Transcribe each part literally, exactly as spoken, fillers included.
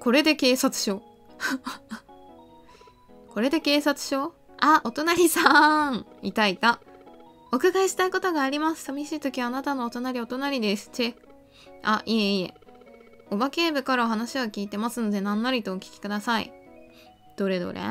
これで警察署これで警察署。あ、お隣さん。いたいた。お伺いしたいことがあります。寂しい時はあなたのお隣お隣です。チェ。あ、いえいえ。おば警部から話は聞いてますので何なりとお聞きください。どれどれ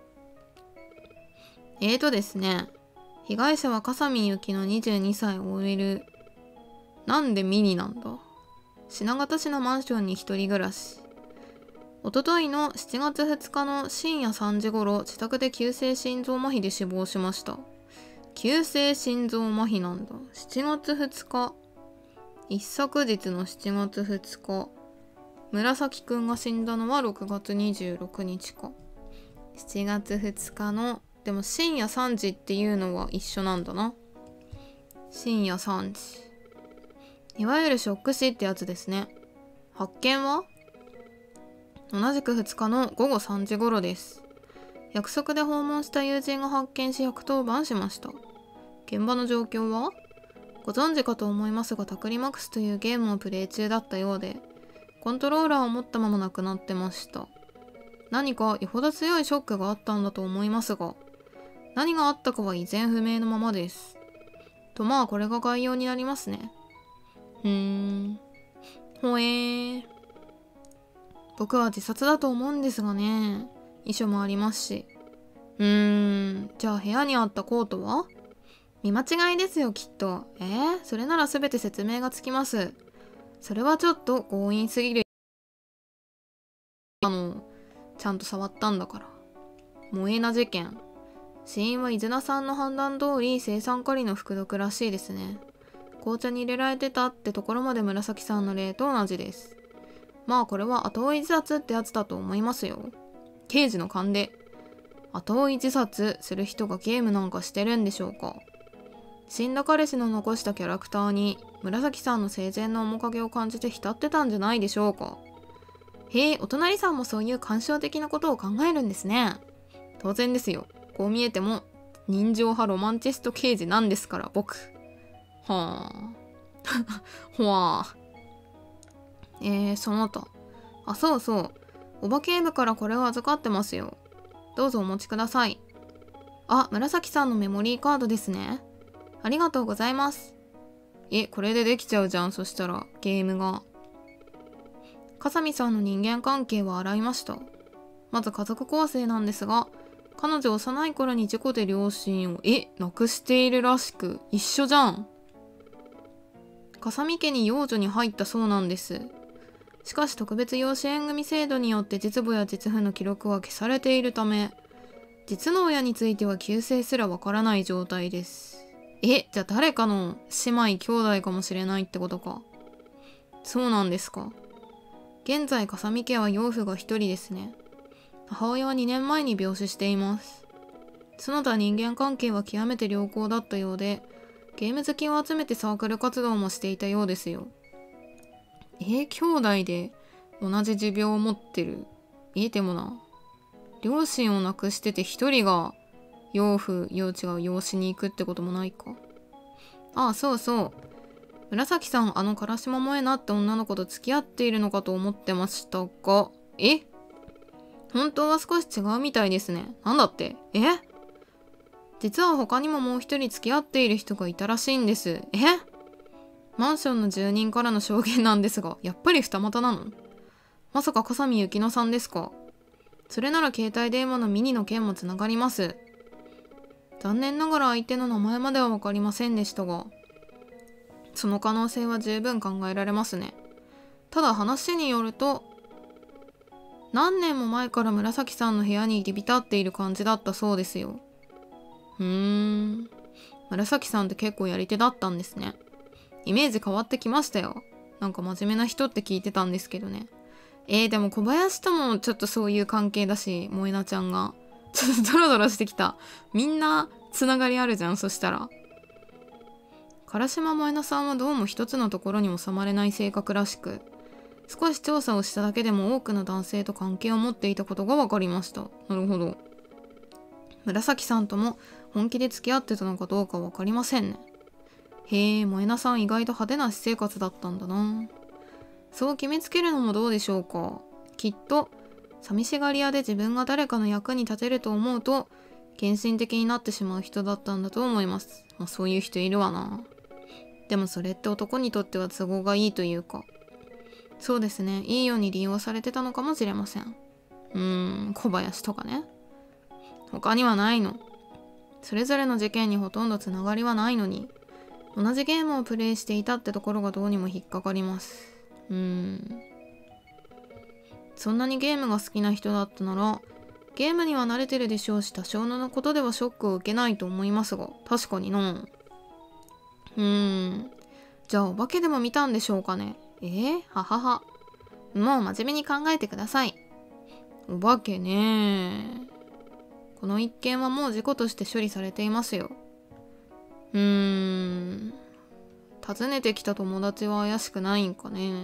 えーとですね。被害者は笠見ゆきのにじゅうにさい オーエル。なんでミニなんだ。品形市のマンションに一人暮らし。おとといのしちがつふつかの深夜さんじ頃、自宅で急性心臓麻痺で死亡しました。急性心臓麻痺なんだ。しちがつふつか。一昨日のしちがつふつか。紫くんが死んだのはろくがつにじゅうろくにちか。しちがつふつかの、でも深夜さんじっていうのは一緒なんだな。深夜さんじ。いわゆるショック死ってやつですね。発見は同じくふつかのごごさんじ頃です。約束で訪問した友人が発見しひゃくとおばんしました。現場の状況はご存知かと思いますが、タクリマクスというゲームをプレイ中だったようで、コントローラーを持ったまま亡くなってました。何かよほど強いショックがあったんだと思いますが、何があったかは依然不明のままです。とまあこれが概要になりますね。うーん。ほえー。僕は自殺だと思うんですがね。遺書もありますし。うーん。じゃあ部屋にあったコートは見間違いですよきっと。えー、それなら全て説明がつきます。それはちょっと強引すぎる。あの、ちゃんと触ったんだから。萌えな事件。死因は伊豆名さんの判断通り青酸カリの服毒らしいですね。紅茶に入れられてたってところまで紫さんの例と同じです。まあこれは後追い自殺ってやつだと思いますよ。刑事の勘で後追い自殺する人がゲームなんかしてるんでしょうか。死んだ彼氏の残したキャラクターに紫さんの生前の面影を感じて浸ってたんじゃないでしょうか。へえ、お隣さんもそういう感傷的なことを考えるんですね。当然ですよ。こう見えても人情派ロマンチスト刑事なんですから僕。はあほわあ。えー、その他。あ、そうそう。おば警部からこれを預かってますよ。どうぞお持ちください。あ、紫さんのメモリーカードですね。ありがとうございます。え、これでできちゃうじゃん。そしたら、ゲームが。笠見さんの人間関係は洗いました。まず家族構成なんですが、彼女幼い頃に事故で両親を、え、亡くしているらしく、一緒じゃん。笠見家に養女に入ったそうなんです。しかし特別養子縁組制度によって実母や実父の記録は消されているため、実の親については旧姓すらわからない状態です。え、じゃあ誰かの姉妹兄弟かもしれないってことか。そうなんですか。現在笠見家は養父が一人ですね。母親はにねんまえに病死しています。その他人間関係は極めて良好だったようで、ゲーム好きを集めてサークル活動もしていたようですよ。えー、兄弟で同じ持病を持ってる。えー、でもな。両親を亡くしてて一人が養父、幼稚が養子に行くってこともないか。ああ、そうそう。紫さん、あの唐島萌なって女の子と付き合っているのかと思ってましたが、え本当は少し違うみたいですね。なんだってえ実は他にももう一人付き合っている人がいたらしいんです。えマンションの住人からの証言なんですが、やっぱり二股なの？まさか笠見ゆきのさんですか？それなら携帯電話のミニの件もつながります。残念ながら相手の名前までは分かりませんでしたが、その可能性は十分考えられますね。ただ話によると、何年も前から紫さんの部屋に入り浸っている感じだったそうですよ。うーん。紫さんって結構やり手だったんですね。イメージ変わってきましたよ。なんか真面目な人って聞いてたんですけどね。えー、でも小林ともちょっとそういう関係だし、萌えなちゃんが。ちょっとドロドロしてきた。みんなつながりあるじゃん、そしたら。唐島萌なさんはどうも一つのところに収まれない性格らしく、少し調査をしただけでも多くの男性と関係を持っていたことが分かりました。なるほど。紫さんとも本気で付き合ってたのかどうか分かりませんね。へえ、萌なさん意外と派手な私生活だったんだな。そう決めつけるのもどうでしょうか。 きっと寂しがり屋で自分が誰かの役に立てると思うと献身的になってしまう人だったんだと思います。まあそういう人いるわな。でもそれって男にとっては都合がいいというか、そうですね、いいように利用されてたのかもしれません。うーん、小林とかね。他にはないの。それぞれの事件にほとんどつながりはないのに、同じゲームをプレイしていたってところがどうにも引っかかります。うーん。そんなにゲームが好きな人だったなら、ゲームには慣れてるでしょうし、多少のことではショックを受けないと思いますが、確かにな。うーん。じゃあお化けでも見たんでしょうかね。えー、ははは。もう真面目に考えてください。お化けね。この一件はもう事故として処理されていますよ。うーん。訪ねてきた友達は怪しくないんかね。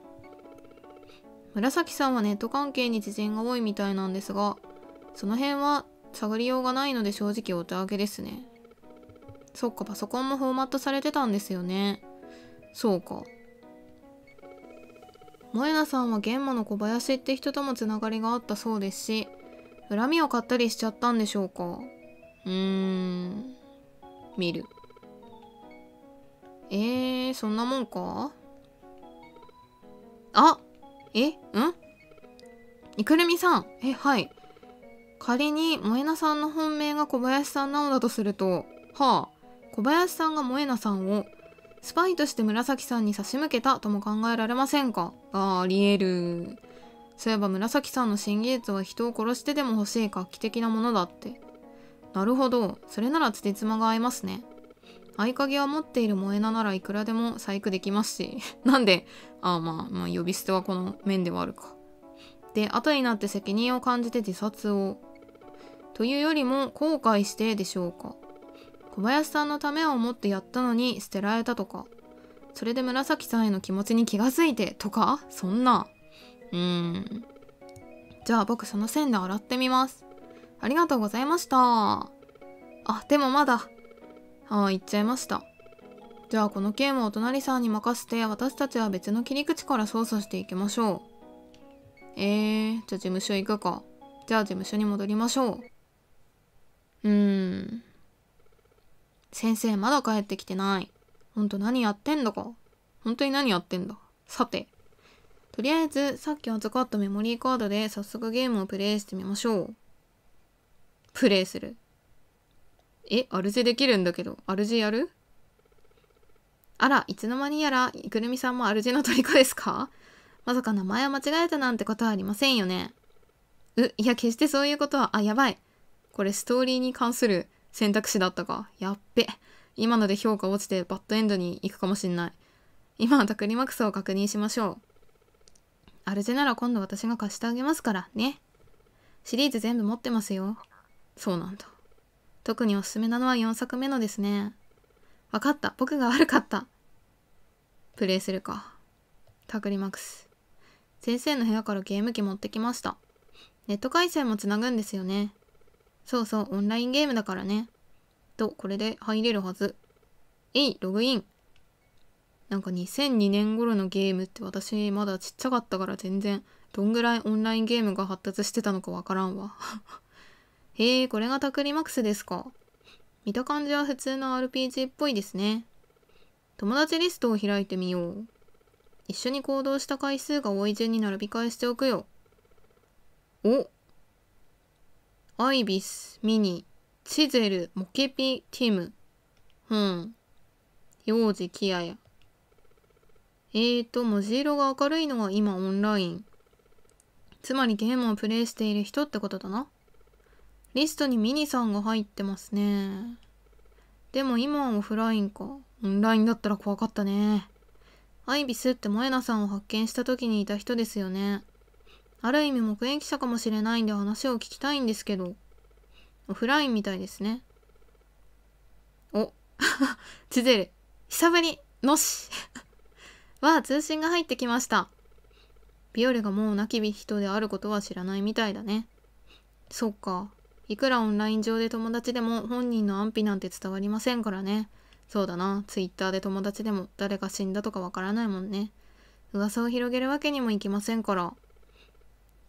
紫さんはネット関係に知人が多いみたいなんですが、その辺は探りようがないので正直お手上げですね。そっか、パソコンもフォーマットされてたんですよね。そうか。萌菜さんは玄馬の小林って人ともつながりがあったそうですし、恨みを買ったりしちゃったんでしょうか。うーん。見る。えー、そんなもんか。あえんいくるみさん。え、はい。仮に萌菜さんの本命が小林さんなのだとすると、はあ、小林さんが萌菜さんをスパイとして紫さんに差し向けたとも考えられませんか。あー、ありえる。そういえば紫さんの新技術は人を殺してでも欲しい画期的なものだって。なるほど、それならつじつまが合いますね。合鍵は持っている萌菜ならいくらでも細工できますしなんで、ああまあ、まあ呼び捨てはこの面ではあるか。で、後になって責任を感じて自殺を。というよりも後悔してでしょうか。小林さんのためを思ってやったのに捨てられたとか、それで紫さんへの気持ちに気がついてとか、そんな。うーん。じゃあ僕その線で洗ってみます。ありがとうございました。あ、でもまだ。ああ、言っちゃいました。じゃあこの件はお隣さんに任せて、私たちは別の切り口から操作していきましょう。えー、じゃあ事務所行くか。じゃあ事務所に戻りましょう。うーん。先生まだ帰ってきてない。ほんと何やってんだか。本当に何やってんだ。さて。とりあえずさっき預かったメモリーカードで早速ゲームをプレイしてみましょう。プレイする。え、アルジェできるんだけど、アルジェやる？あら、いつの間にやら、いくるみさんもアルジェの虜ですか？まさか名前を間違えたなんてことはありませんよね。う、いや決してそういうことは、あ、やばい。これストーリーに関する選択肢だったか。やっべ。今ので評価落ちてバッドエンドに行くかもしんない。今はタクリマックスを確認しましょう。アルジェなら今度私が貸してあげますからね。シリーズ全部持ってますよ。そうなんだ。特におすすめなのはよんさくめのですね。わかった。僕が悪かった。プレイするか。タクリマックス。先生の部屋からゲーム機持ってきました。ネット回線もつなぐんですよね。そうそう、オンラインゲームだからね。と、これで入れるはず。えい、ログイン。なんかにせんにねん頃のゲームって私まだちっちゃかったから全然どんぐらいオンラインゲームが発達してたのかわからんわ。へえ、これがタクリマックスですか。見た感じは普通の アールピージー っぽいですね。友達リストを開いてみよう。一緒に行動した回数が多い順に並び替えしておくよ。おアイビス、ミニ、チゼル、モケピ、ティム。うん。幼児、キアヤ。えーと、文字色が明るいのが今オンライン。つまりゲームをプレイしている人ってことだな。リストにミニさんが入ってますね。でも今はオフラインか。オンラインだったら怖かったね。アイビスって萌菜さんを発見した時にいた人ですよね。ある意味目撃者かもしれないんで話を聞きたいんですけど。オフラインみたいですね。おチゼル、久ぶりのしわあ、通信が入ってきました。ビオレがもう亡き人であることは知らないみたいだね。そっか。いくらオンライン上で友達でも本人の安否なんて伝わりませんからね。そうだな。ツイッターで友達でも誰が死んだとかわからないもんね。噂を広げるわけにもいきませんから。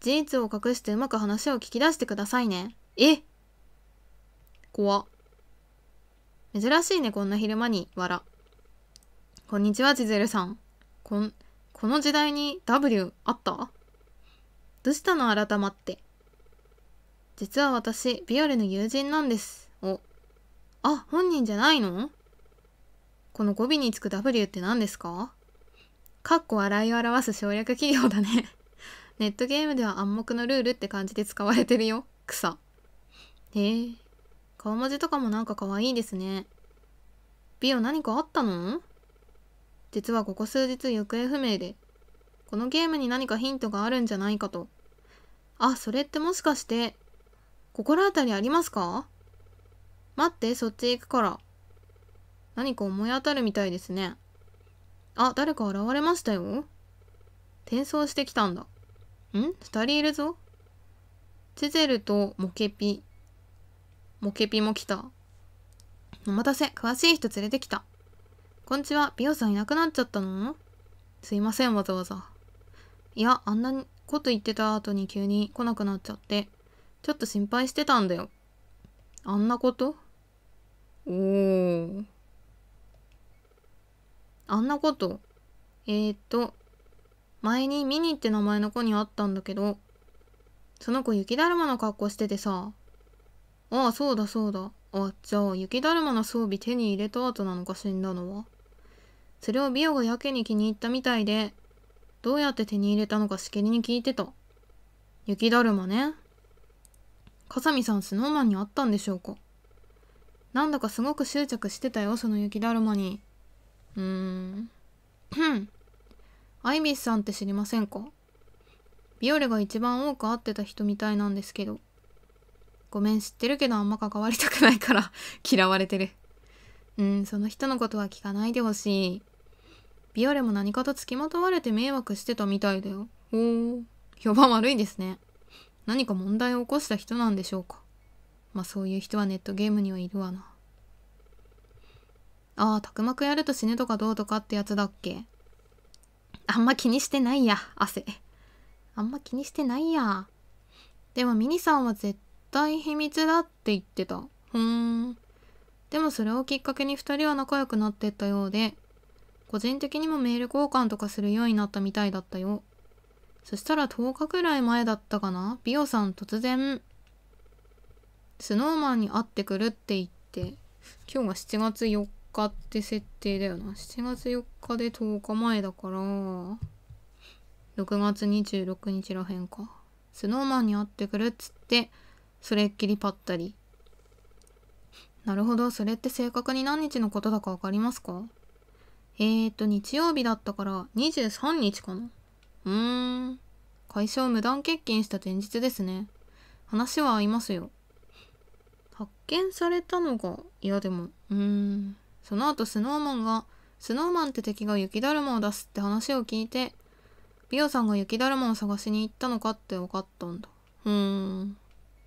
事実を隠してうまく話を聞き出してくださいね。え怖っ。珍しいね、こんな昼間に。わら。こんにちは、ジゼルさん。こん、この時代に ダブリュー あった？どうしたの改まって。実は私、ビオレの友人なんです。お。あ、本人じゃないの？この語尾につく ダブリュー って何ですか？かっこ笑いを表す省略企業だね。ネットゲームでは暗黙のルールって感じで使われてるよ。草。へえ。顔文字とかもなんか可愛いですね。ビオ何かあったの？実はここ数日行方不明で、このゲームに何かヒントがあるんじゃないかと。あ、それってもしかして、心当たりありますか？待って、そっち行くから。何か思い当たるみたいですね。あ、誰か現れましたよ。転送してきたんだ。ん？二人いるぞ。チゼルとモケピ。モケピも来た。お待たせ、詳しい人連れてきた。こんちは、ビオさんいなくなっちゃったの？すいません、わざわざ。いや、あんなこと言ってた後に急に来なくなっちゃって、ちょっと心配してたんだよ。あんなこと？おー。あんなこと。えーっと、前にミニって名前の子に会ったんだけど、その子雪だるまの格好しててさ。ああ、そうだそうだ。あ、じゃあ雪だるまの装備手に入れた後なのか死んだのは。それをビオがやけに気に入ったみたいで、どうやって手に入れたのかしきりに聞いてた。雪だるまね。笠見さんスノーマンに会ったんでしょうか？なんだかすごく執着してたよ、その雪だるまに。うーん。アイビスさんって知りませんか？ビオレが一番多く会ってた人みたいなんですけど。ごめん、知ってるけどあんま関わりたくないから嫌われてる。うん、その人のことは聞かないでほしい。ビオレも何かと付きまとわれて迷惑してたみたいだよ。ほー。評判悪いですね。何か問題を起こした人なんでしょうか。まあそういう人はネットゲームにはいるわな。ああ、たくまくやると死ぬとかどうとかってやつだっけ？あんま気にしてないや、汗。あんま気にしてないや。でもミニさんは絶対秘密だって言ってた。ふーん。でもそれをきっかけに二人は仲良くなってったようで、個人的にもメール交換とかするようになったみたいだったよ。そしたらとおかくらい前だったかな、ビオさん突然、スノーマンに会ってくるって言って、今日がしちがつよっかって設定だよな。しちがつよっかでとおかまえだから、ろくがつにじゅうろくにちらへんか。スノーマンに会ってくるっつって、それっきりぱったり。なるほど、それって正確に何日のことだかわかりますか？えーと、日曜日だったからにじゅうさんにちかな。うーん。会社を無断欠勤した前日ですね。話は合いますよ。発見されたのが、いやでも、うーん。その後スノーマンが、スノーマンって敵が雪だるまを出すって話を聞いて、ビオさんが雪だるまを探しに行ったのかって分かったんだ。うーん。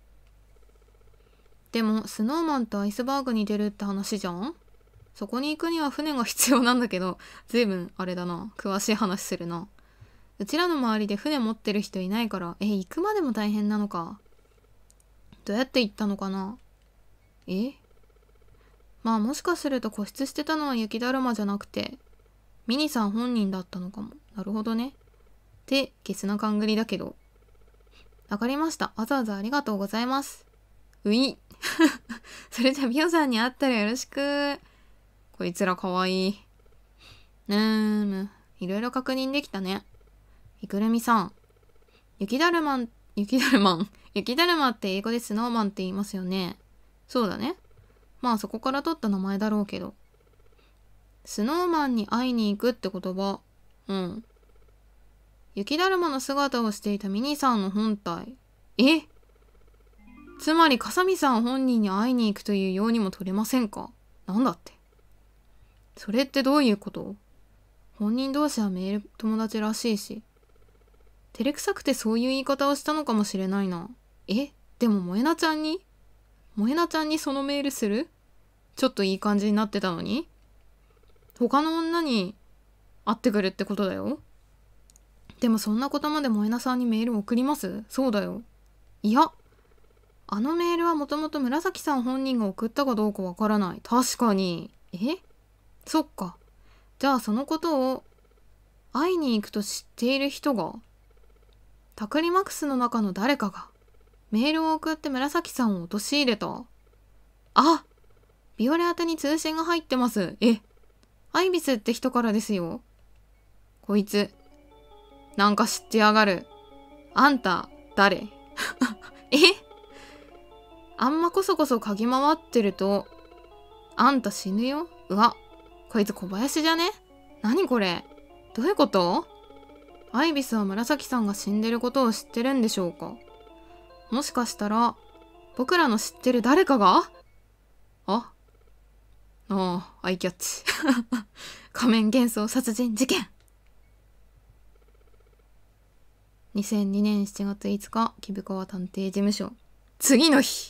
でも、スノーマンとアイスバーグに出るって話じゃん？そこに行くには船が必要なんだけど、ずいぶんあれだな。詳しい話するな。うちらの周りで船持ってる人いないから、え、行くまでも大変なのか。どうやって行ったのかな？え？まあもしかすると固執してたのは雪だるまじゃなくて、ミニさん本人だったのかも。なるほどね。ってゲスな勘繰りだけど。わかりました。わざわざありがとうございます。ういそれじゃビオさんに会ったらよろしく。こいつらかわいい。うーん、いろいろ確認できたね。いくるみさん。雪だるまん、雪だるまん。雪だるまって英語でスノーマンって言いますよね。そうだね。まあそこから取った名前だろうけど。スノーマンに会いに行くって言葉。うん。雪だるまの姿をしていたミニさんの本体。え？つまり、笠見さん本人に会いに行くというようにも取れませんか？なんだって。それってどういうこと？本人同士はメール友達らしいし。照れくさくてそういう言い方をしたのかもしれないな。え？でも萌えなちゃんに萌えなちゃんにそのメールする？ちょっといい感じになってたのに？他の女に会ってくるってことだよ。 でもそんなことまで萌菜さんにメール送ります？そうだよ。いや、あのメールはもともと紫さん本人が送ったかどうかわからない。確かに。え？そっか。じゃあそのことを会いに行くと知っている人が、タクリマックスの中の誰かがメールを送って紫さんを陥れた。あ、ビオレ宛てに通信が入ってます。え、アイビスって人からですよ。こいつなんか知ってやがる。あんた誰？え、あんまこそこそ嗅ぎ回ってるとあんた死ぬよ。うわ、こいつ小林じゃね？何これ、どういうこと？アイビスは紫さんが死んでることを知ってるんでしょうか？もしかしたら僕らの知ってる誰かが？あああ、アイキャッチ。仮面幻想殺人事件。にせんにねんしちがついつか、木深川探偵事務所。次の日。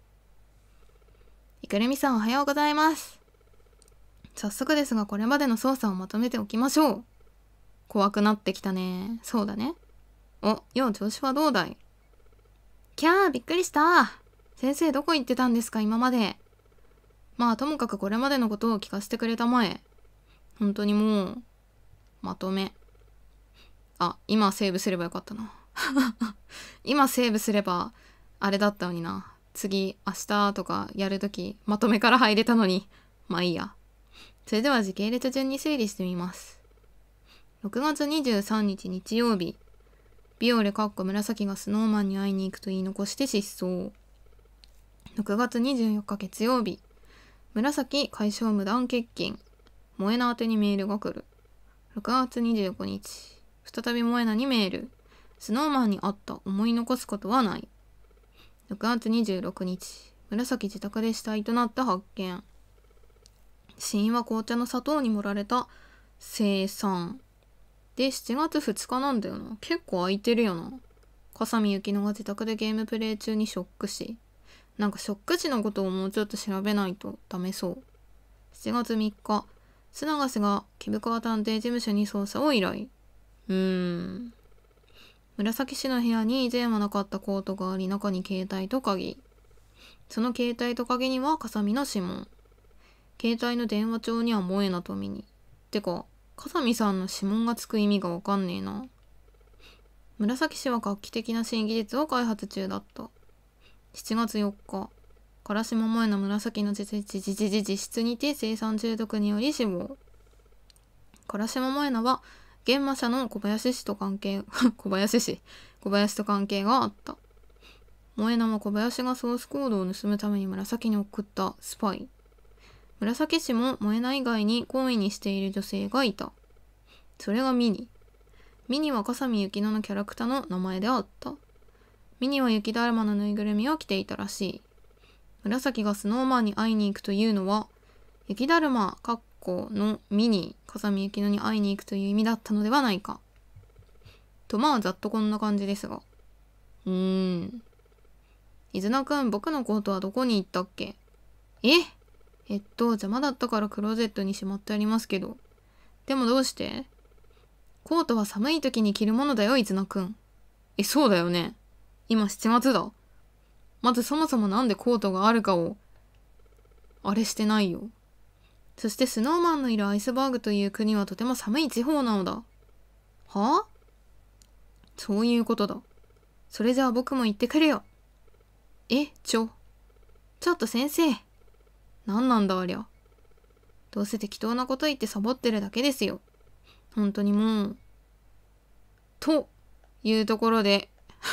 いくるみさんおはようございます。早速ですがこれまでの捜査をまとめておきましょう。怖くなってきたね。そうだね。お、よう調子はどうだい？キャー、びっくりした。先生どこ行ってたんですか今まで。まあともかくこれまでのことを聞かせてくれたまえ。本当にもうまとめ。あ、今セーブすればよかったな。今セーブすればあれだったのにな。次明日とかやるときまとめから入れたのに。まあいいや。それでは時系列順に整理してみます。ろくがつにじゅうさんにち日曜日、ビオレかっこ紫がスノーマンに会いに行くと言い残して失踪。ろくがつにじゅうよっか月曜日、紫解消無断欠勤、萌えな宛てにメールが来る。ろくがつにじゅうごにち、再び萌えなにメール。スノーマンに会った思い残すことはない。ろくがつにじゅうろくにち、紫自宅で死体となった発見。死因は紅茶の砂糖に盛られた青酸。で、しちがつふつかなんだよな。結構空いてるよな。笠見ゆきのが自宅でゲームプレイ中にショック死。なんかショック死のことをもうちょっと調べないとダメそう。しちがつみっか、須永瀬が木深川探偵事務所に捜査を依頼。うーん。紫氏の部屋に以前はなかったコートがあり、中に携帯と鍵。その携帯と鍵には笠見の指紋。携帯の電話帳には萌えなとみに。てか、笠見さんの指紋がつく意味がわかんねえな。紫氏は画期的な新技術を開発中だった。しちがつよっか、唐島萌えの紫の自自室にて青酸中毒により死亡。唐島萌えなは現場社の小林氏と関係小林氏小林と関係があった。萌えなは小林がソースコードを盗むために紫に送ったスパイ。紫氏も萌えな以外に好意にしている女性がいた。それがミニ。ミニは笠見ゆきののキャラクターの名前であった。ミニは雪だるまのぬいぐるみを着ていたらしい。紫がスノーマンに会いに行くというのは、雪だるまかっこのミニ、笠見ゆきのに会いに行くという意味だったのではないか。とまあざっとこんな感じですが。うーん。伊豆名くん、僕のコートはどこに行ったっけ？ええっと、邪魔だったからクローゼットにしまってありますけど。でもどうして？コートは寒い時に着るものだよ、伊豆名くん。え、そうだよね。今しちがつだ。まずそもそもなんでコートがあるかを、あれしてないよ。そしてスノーマンのいるアイスバーグという国はとても寒い地方なのだ。はあ？そういうことだ。それじゃあ僕も行ってくるよ。え、ちょ。ちょっと先生。なんなんだありゃ。どうせ適当なこと言ってサボってるだけですよ。本当にもう。というところで。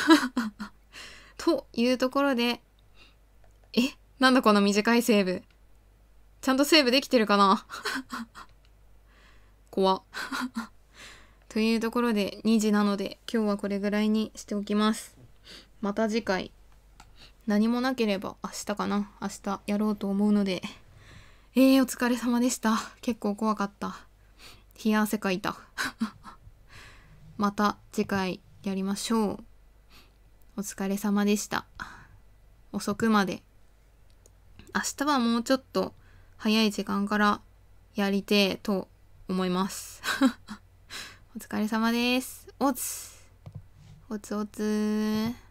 というところで。え、なんだこの短いセーブ。ちゃんとセーブできてるかな。怖っ。というところでにじなので今日はこれぐらいにしておきます。また次回何もなければ明日かな明日やろうと思うので、えー、お疲れ様でした。結構怖かった。冷や汗かいた。また次回やりましょう。お疲れ様でした。遅くまで。明日はもうちょっと早い時間からやりてえと思います。お疲れ様です。 おつおつおつ